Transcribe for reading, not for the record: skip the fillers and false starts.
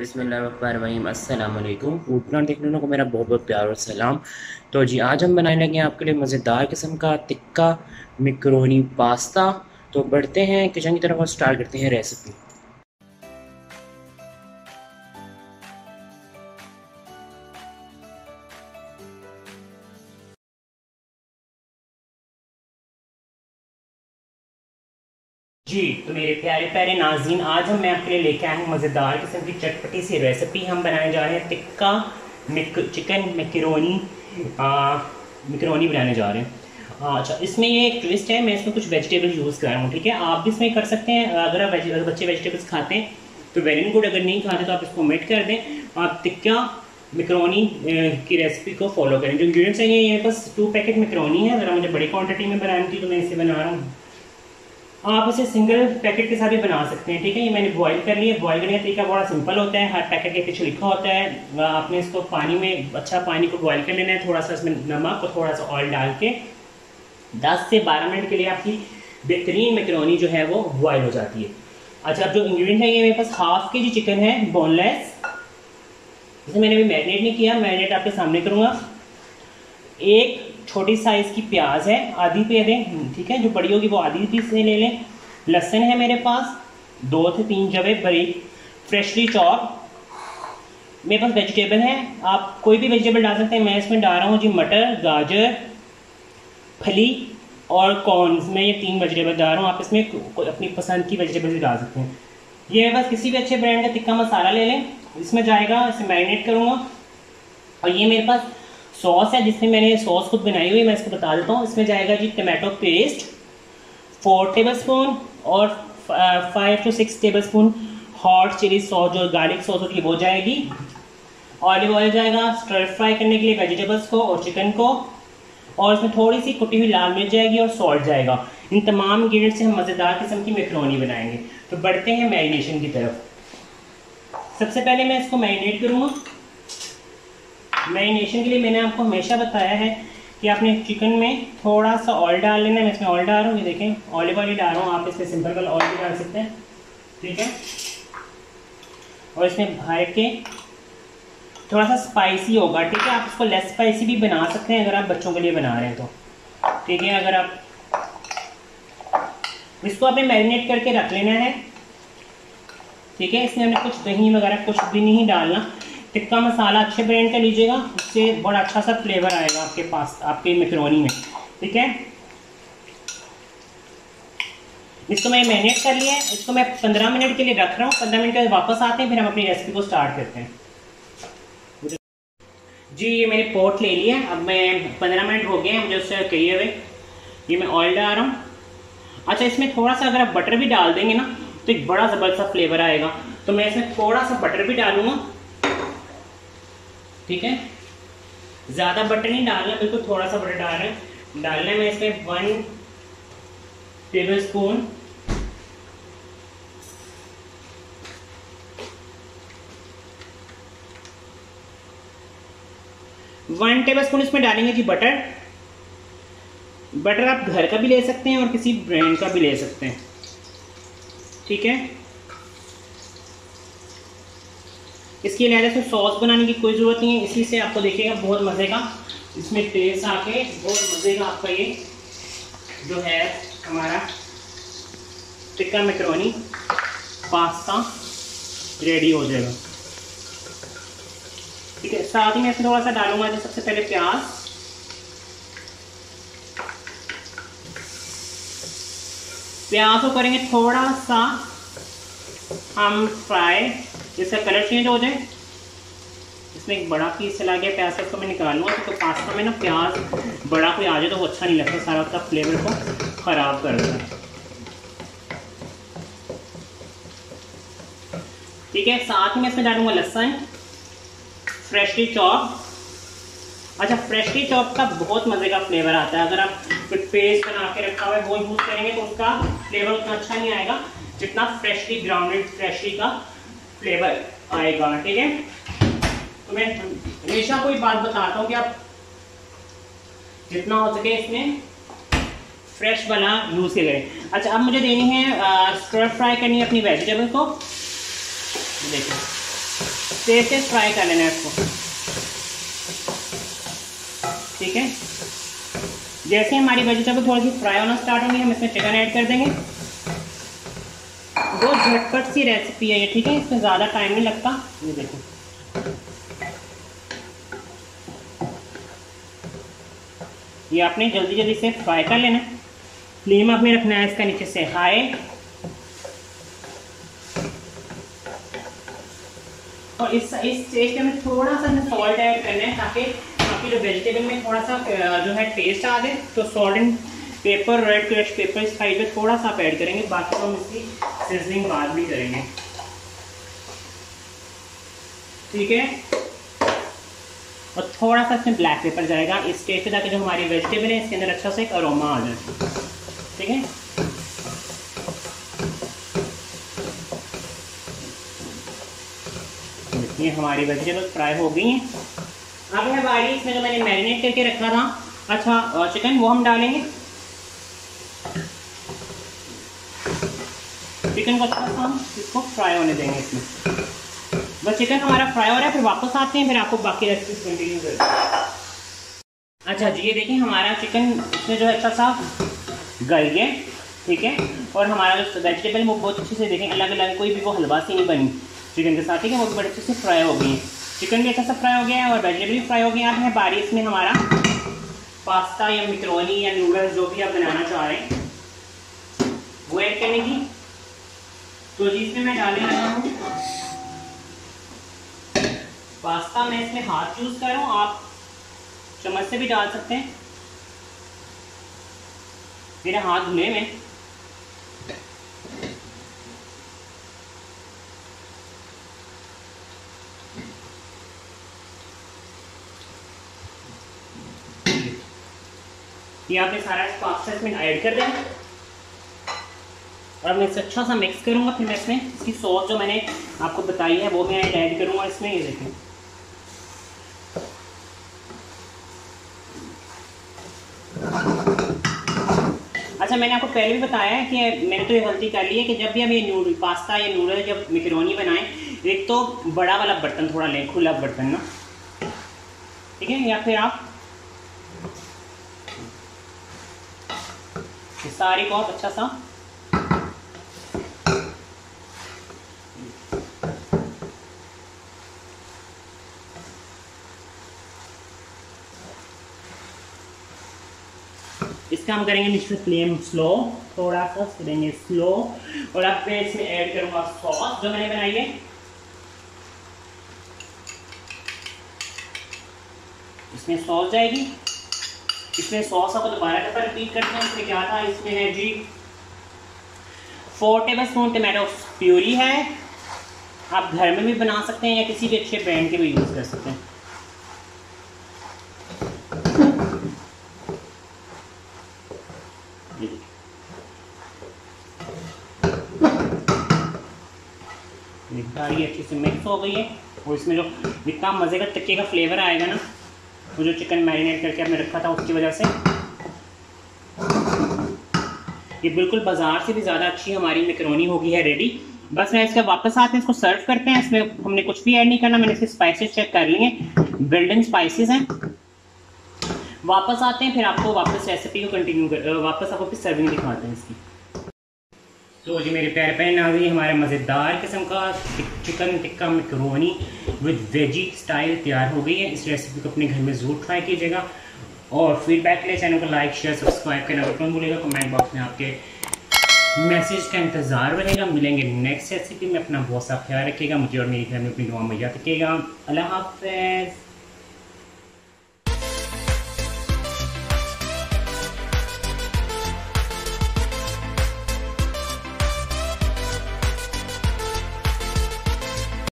बिस्मिल्लाहिर्रहमानिर्रहीम। अस्सलाम वालेकुम। फूड प्लान देखने वालों को मेरा बहुत बहुत प्यार और सलाम। तो जी आज हम बनाने लगे हैं आपके लिए मज़ेदार किस्म का टिक्का मैकरोनी पास्ता। तो बढ़ते हैं किचन की तरफ और स्टार्ट करते हैं रेसिपी। जी तो मेरे प्यारे प्यारे नाज़रीन, आज मैं आपके लिए लेके आया हूँ मज़ेदार किस्म की चटपटी सी रेसिपी। हम बनाने जा रहे हैं टिक्का चिकन मैकरोनी मैकरोनी बनाने जा रहे हैं। अच्छा, इसमें ये एक ट्विस्ट है, मैं इसमें कुछ वेजिटेबल यूज़ कर रहा हूँ। ठीक है, आप भी इसमें कर सकते हैं। अगर बच्चे वेजिटेबल्स खाते हैं तो वेरी गुड, अगर नहीं खाते तो आप इसको ओमिट कर दें। आप टिक्का मैकरोनी की रेसिपी को फॉलो करें। जो इंग्रीडियंट्स हैं ये बस 2 पैकेट मैकरोनी है। ज़रा मुझे बड़ी क्वान्टिटी में बनानी थी तो मैं इसे बना रहा हूँ। आप इसे सिंगल पैकेट के साथ भी बना सकते हैं। ठीक है, ये मैंने बॉईल कर लिया। बॉईल करने का तरीका बड़ा सिंपल होता है, हर पैकेट के पीछे लिखा होता है। आपने इसको पानी में पानी को बॉईल कर लेना है, थोड़ा सा इसमें नमक और थोड़ा सा ऑयल डाल के 10 से 12 मिनट के लिए आपकी बेहतरीन मैकरोनी जो है वो बॉयल हो जाती है। अच्छा, अब जो इंग्रेडिएंट है, ये मेरे पास हाफ के जी चिकन है बोनलेस। इसे मैंने अभी मैरिनेट नहीं किया, मैरिनेट आपके सामने करूँगा। एक छोटी साइज की प्याज है, आधी पे दें। ठीक है, जो बड़ी होगी वो आधी पीस से ले लें। लहसुन है मेरे पास 2 से 3 जवे बारीक फ्रेशली चॉप। मेरे पास वेजिटेबल है, आप कोई भी वेजिटेबल डाल सकते हैं। मैं इसमें डाल रहा हूँ जी मटर, गाजर, फली और कॉर्न्स। मैं ये 3 वेजिटेबल डाल रहा हूँ। आप इसमें अपनी पसंद की वेजिटेबल भी डाल सकते हैं। ये मेरे पास किसी भी अच्छे ब्रांड का टिक्का मसाला ले लें, इसमें जाएगा। इसे मैरिनेट करूँगा। और ये मेरे पास सॉस है, जिसमें मैंने सॉस खुद बनाई हुई, मैं इसको बता देता हूँ। इसमें जाएगा जी टमाटो पेस्ट 4 टेबलस्पून और 5 से 6 टेबलस्पून हॉट चिली सॉस, जो गार्लिक सॉस होती है वो जाएगी। ऑलिव ऑयल जाएगा स्टर फ्राई करने के लिए वेजिटेबल्स को और चिकन को। और इसमें थोड़ी सी कुटी हुई लाल मिर्च जाएगी और सॉल्ट जाएगा। इन तमाम इंग्रेडिएंट्स से हम मज़ेदार किस्म की मैकरोनी बनाएंगे। तो बढ़ते हैं मैरिनेशन की तरफ। सबसे पहले मैं इसको मैरिनेट करूँगा। मैरिनेशन के लिए मैंने आपको हमेशा बताया है कि आपने चिकन में थोड़ा सा ऑयल डाल लेना है। मैं इसमें ऑयल डाल रहा हूँ, ये देखें ऑलिव ऑयल डाल रहा हूँ। आप इसमें सिंपल वाला ऑयल भी डाल सकते हैं। ठीक है, और इसमें भर के थोड़ा सा स्पाइसी होगा। ठीक है, आप इसको लेस स्पाइसी भी बना सकते हैं अगर आप बच्चों के लिए बना रहे हैं तो। ठीक है, अगर आप इसको आपने मैरिनेट करके रख लेना है। ठीक है, इसमें हमने कुछ दही वगैरह कुछ भी नहीं डालना। टिक्का मसाला अच्छे ब्रांड का लीजिएगा, उससे बड़ा अच्छा सा फ्लेवर आएगा आपके पास आपके मैकरोनी में। ठीक है, इसको मैं मैरिनेट कर लिया है। इसको मैं 15 मिनट के लिए रख रहा हूँ। 15 मिनट के बाद वापस आते हैं, फिर हम अपनी रेसिपी को स्टार्ट करते हैं। जी ये मैंने पोट ले लिया। अब मैं 15 मिनट हो गए हैं मुझे उससे कहिए हुए। ये मैं ऑयल डाल रहा हूँ। अच्छा, इसमें थोड़ा सा अगर आप बटर भी डाल देंगे ना तो एक बड़ा ज़बरदस्त सा फ्लेवर आएगा। तो मैं इसमें थोड़ा सा बटर भी डालूंगा। ठीक है, ज़्यादा बटर नहीं डालना, बिल्कुल थोड़ा सा बटर डालना है। मैं इसमें 1 टेबलस्पून इसमें डालेंगे जी बटर। बटर आप घर का भी ले सकते हैं और किसी ब्रांड का भी ले सकते हैं। ठीक है, इसके लिए से सॉस बनाने की कोई ज़रूरत नहीं है। इसी से आपको देखिएगा बहुत मज़े का इसमें टेस्ट आके बहुत मज़े का आपका ये जो है हमारा टिक्का मैकरोनी पास्ता रेडी हो जाएगा। ठीक है, साथ ही मैं इसमें थोड़ा सा डालूंगा जो सबसे पहले प्याज को करेंगे थोड़ा सा हम फ्राई, जिसका कलर चेंज हो जाए। इसमें एक बड़ा पीस चला गया प्याज का, उसको मैं निकालूंगा। तो पास्ता में ना प्याज बड़ा कोई आ जाए तो वो अच्छा नहीं लगता, सारा उसका फ्लेवर को ख़राब कर देता है। ठीक है, साथ ही मैं इसमें डालूंगा लहसुन फ्रेशली चॉप। अच्छा, फ्रेशली चॉप का बहुत मज़े का फ्लेवर आता है। अगर आप कुछ पेस्ट बना के रखा हुआ है वो यूज़ करेंगे तो उसका फ्लेवर उतना अच्छा नहीं आएगा जितना फ्रेशली ग्राउंडेड फ्रेशली का फ्लेवर आएगा। ठीक है, तो मैं हमेशा कोई बात बताता हूँ कि आप जितना हो सके इसमें फ्रेश वाला यूज़ करें। अच्छा, अब मुझे देनी है स्टर फ्राई करनी है अपनी वेजिटेबल को। देखिए तेज से फ्राई कर लेना है इसको, ठीक है। जैसे हमारी वेजिटेबल थोड़ी सी फ्राई होना स्टार्ट होंगी, हम इसमें चिकन ऐड कर देंगे। बहुत झटपट सी रेसिपी है ये, ठीक है, इसमें ज़्यादा टाइम नहीं लगता। ये देखो, ये आपने जल्दी जल्दी से फ्राई कर लेना। फ्लेम आपने रखना है इसका नीचे से हाई, और इस स्टेज पे हमें थोड़ा सा सॉल्ट ऐड करना है ताकि आपकी जो वेजिटेबल में थोड़ा सा जो है टेस्ट आ जाए। तो salt and pepper, red crush pepper इस साइड पे थोड़ा सा आप ऐड करेंगे, बाकी तो हम इसकी सीजनिंग बाद भी करेंगे, ठीक है। और थोड़ा सा इसमें ब्लैक पेपर जाएगा इस स्टेज पे ताकि जो हमारी वेजिटेबल है इसके अंदर अच्छा सा एक अरोमा आ जाए, ठीक है। ये हमारी वेजिटेबल फ्राई हो गई हैं। अब है बारी इसमें जो मैंने मैरिनेट करके रखा था अच्छा चिकन, वो हम डालेंगे। चिकन को अच्छा सा हम इसको फ्राई होने देंगे इसमें। बस चिकन हमारा फ्राई हो रहा है, फिर वापस आते हैं, फिर आपको बाकी रेसिपी कंटिन्यू करते हैं। अच्छा जी, ये देखिए हमारा चिकन इसमें जो है अच्छा सा गल गया, ठीक है। और हमारा जो वेजिटेबल वो बहुत अच्छे से देखें अलग अलग, कोई भी वो हलवा सी नहीं बनी चिकन के साथ, ठीक है। वो बड़े अच्छे से फ्राई हो गई है, चिकन भी अच्छा सा फ्राई हो गया है और वेजिटेबल भी फ्राई हो गई है। अब है बारी इसमें हमारा पास्ता या मैकरोनी या नूडल्स जो भी आप बनाना चाह रहे हैं वो ऐड करने की। तो जी इसमें मैं डालने लगा हूँ पास्ता। मैं इसमें हाथ यूज़ कर रहा हूँ, आप चम्मच से भी डाल सकते हैं, मेरे हाथ धुले में। ये आपने सारा पास्ता इसमें ऐड कर देना और मैं इसे अच्छा सा मिक्स करूंगा। फिर मैं इसमें इसकी सॉस जो मैंने आपको बताई है वो मैं ऐड करूंगा इसमें। ये देखें, अच्छा मैंने आपको पहले भी बताया है कि मैंने तो ये गलती कर ली है कि जब भी हम ये पास्ता या नूडल जब मैकरोनी बनाएं, एक तो बड़ा वाला बर्तन थोड़ा लें, खुला बर्तन ना, ठीक है। या फिर आप सारी को आप अच्छा सा इसका हम करेंगे नीचे फ्लेम स्लो, थोड़ा सा करेंगे स्लो। और अब मैं इसमें ऐड करूंगा सॉस जो मैंने बनाई है। इसमें सॉस जाएगी, इसमें सॉस आपको दोबारा दफा रिपीट करते हैं। इसमें क्या था, इसमें है जी 4 टेबलस्पून टमाटो प्यूरी है। आप घर में भी बना सकते हैं या किसी भी अच्छे ब्रांड के भी यूज़ कर सकते हैं। सारी अच्छे से मिक्स हो गई है और इसमें जो इतना मज़े का टिक्के का फ्लेवर आएगा ना, वो जो चिकन मैरिनेट करके हमने रखा था उसकी वजह से ये बिल्कुल बाजार से भी ज़्यादा अच्छी हमारी मैकरोनी होगी है रेडी। बस मैं इसके वापस आते हैं, इसको सर्व करते हैं। इसमें हमने कुछ भी ऐड नहीं करना, मैंने इसके स्पाइसेस चेक कर लिए, बिल्डन स्पाइसेस हैं। वापस आते हैं, फिर आपको वापस रेसिपी को कंटिन्यू कर वापस आपको फिर सर्विंग दिखाते हैं इसकी। तो जी मेरे प्यारे प्यारे नाज़रीन, हमारा मज़ेदार किस्म का chicken tikka macaroni with veggie style तैयार हो गई है। इस रेसिपी को अपने घर में ज़रूर ट्राई कीजिएगा और फीडबैक के लिए चैनल को लाइक शेयर सब्सक्राइब करना बिल्कुल भूलिएगा। कमेंट बॉक्स में आपके मैसेज का इंतज़ार रहेगा। मिलेंगे नेक्स्ट रेसिपी में। अपना बहुत सा ख्याल रखिएगा, मुझे और मेरी फैमिली अपनी दुआ में याद रखिएगा। अल्लाह हाफ़िज़।